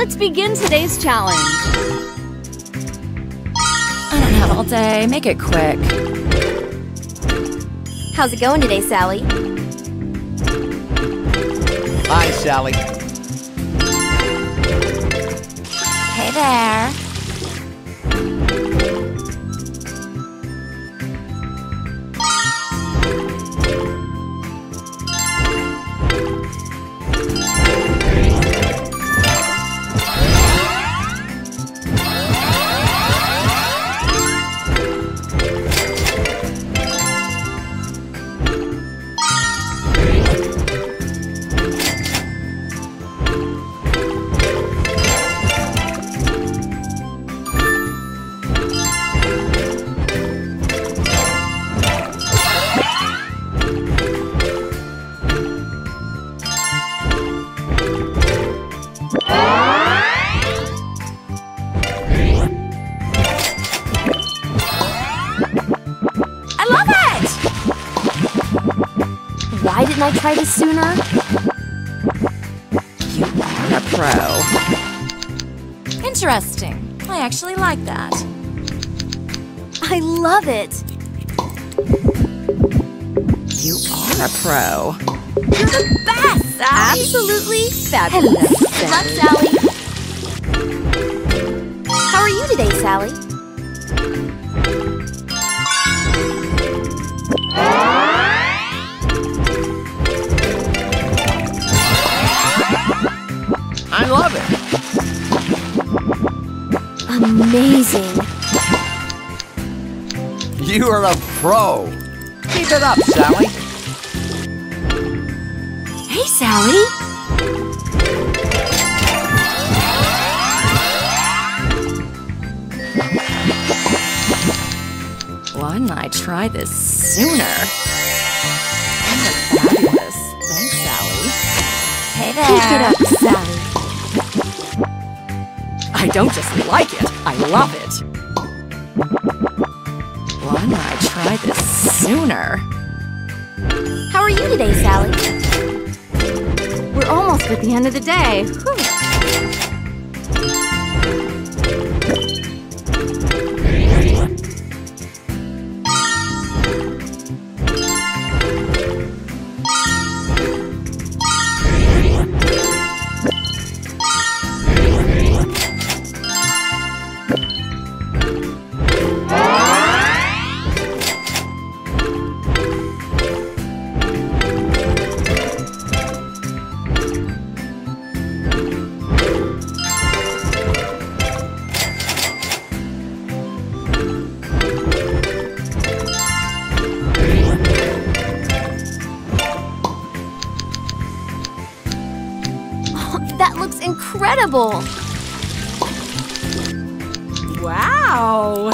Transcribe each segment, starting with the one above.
Let's begin today's challenge. I don't have all day. Make it quick. How's it going today, Sally? Hi, Sally. Hey there. Why didn't I try this sooner? You are a pro. Interesting. I actually like that. I love it. You are a pro. You're the best, Sally. Absolutely fabulous. Good luck, Sally. How are you today, Sally? I love it. Amazing. You are a pro. Keep it up, Sally. Hey, Sally. Why didn't I try this sooner? You look fabulous. Thanks, Sally. Hey there. Keep it up, Sally. I don't just like it, I love it. Why didn't I try this sooner? How are you today, Sally? We're almost at the end of the day. Whew. That looks incredible! Wow!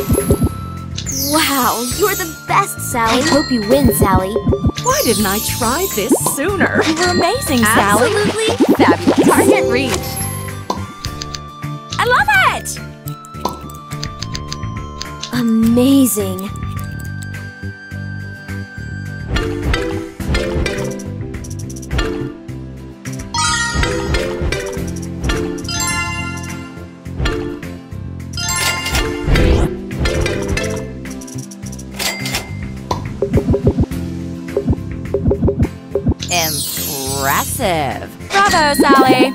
Wow, you're the best, Sally. I hope you win, Sally. Why didn't I try this sooner? You were amazing, Sally. Absolutely fabulous. Target reached. I love it! Amazing. Impressive. Bravo, Sally.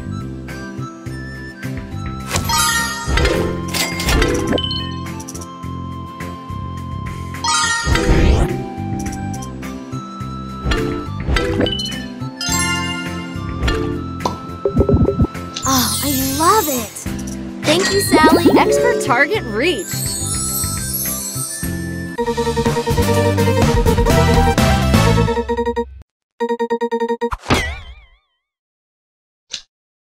Oh, I love it. Thank you, Sally. Expert target reached.